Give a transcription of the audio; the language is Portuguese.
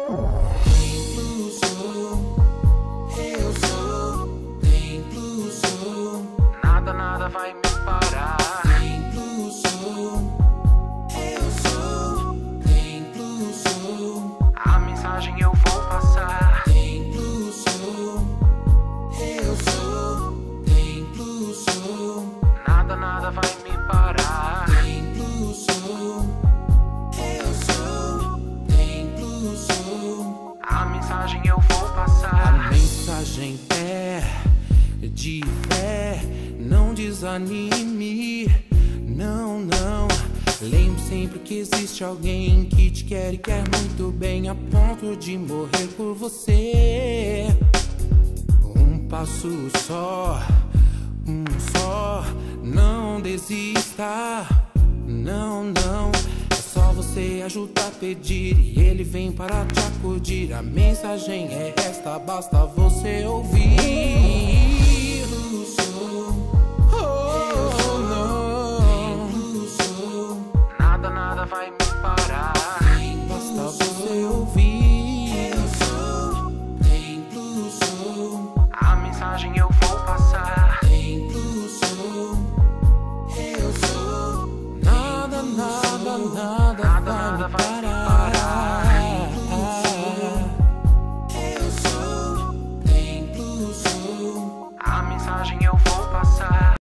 Templo sou, eu sou. Templo sou, nada vai me parar. Templo sou, eu sou. Templo sou, a mensagem eu vou passar. Templo sou, eu sou. Templo sou, nada vai me parar. Templo sou, eu sou. Templo sou, a mensagem eu vou passar. A mensagem é de fé, não desanime, não. Lembre sempre que existe alguém que te quer e quer muito bem, a ponto de morrer por você. Um passo só, não desista, não. É só você ajudar a pedir e ele vem para te acudir. A mensagem é esta, basta você ouvir. Nada vai me parar. Basta você ouvir. Eu sou, templo sou, a mensagem eu vou passar. Templo sou, eu sou. Nada vai me parar.